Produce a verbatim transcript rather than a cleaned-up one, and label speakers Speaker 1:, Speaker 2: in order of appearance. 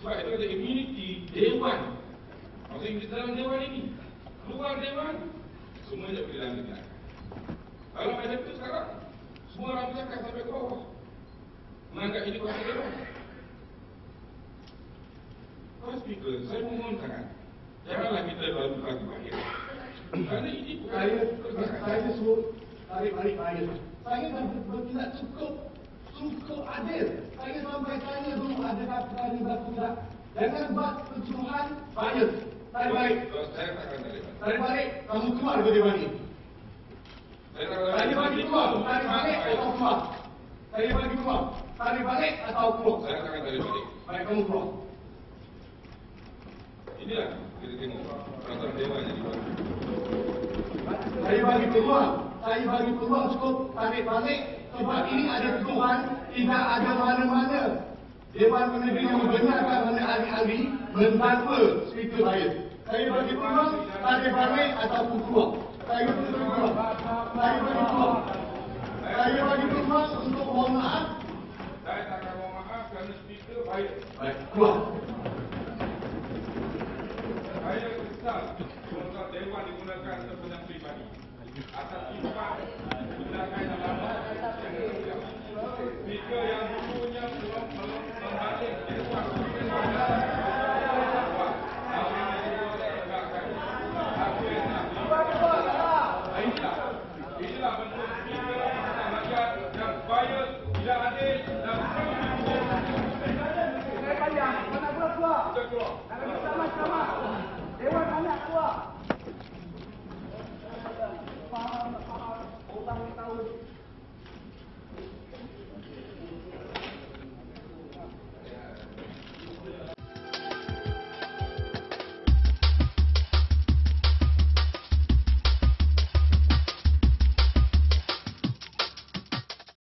Speaker 1: Sebab itu ada immunity Dewan. Maksudnya dalam Dewan ini, luar Dewan, semua tak boleh dilanjutkan. Kalau macam itu sekarang, semua orang bercakap sampai ke bawah, menganggap ini kuasa Dewan. Tuan Speaker, saya mohon sangat, janganlah kita baru lagi bahaya. Kerana ini
Speaker 2: saya, saya suruh tarik-tarik saya. Saya dah bertindak cukup cukup adil. Saya sampai tanya dulu adakah perkara berlaku tak. Jangan buat percuma bias. Tarik balik.
Speaker 1: Saya takkan tarik balik.
Speaker 2: Tarik balik, kamu keluar dari Dewan ini. Saya bagi keluar, tarik balik atau keluar. Saya bagi keluar, tarik balik atau keluar.
Speaker 1: Saya takkan tarik balik.
Speaker 2: Baik, kamu keluar.
Speaker 1: Inilah kita tengok peraturan Dewan yang dibuat.
Speaker 2: Saya bagi peluang, saya bagi peluang cukup tarik balik sebab ini ada tuduhan tidak ada mana-mana Dewan Negeri yang membenarkan mana ahli-ahli mendakwa speaker saya. Saya bagi peluang tarik balik ataupun keluar. Saya bagi peluang. Saya bagi peluang. Saya bagi peluang untuk mohon maaf.
Speaker 1: Saya takkan mohon maaf kerana speaker baik.
Speaker 2: Baik, keluar.
Speaker 1: Saya kesal kalau Dewan digunakan sepenuhnya pribadi atas sifat gunakan nama speaker yang dulunya belum membalik Dewan. Inilah bentuk speaker rakyat yang bias, tidak adil dan
Speaker 3: Saya panjang, mana keluar keluar?
Speaker 1: kita keluar.
Speaker 3: Sama-sama. Dewan anak keluar. Faham, faham. Orang tahu.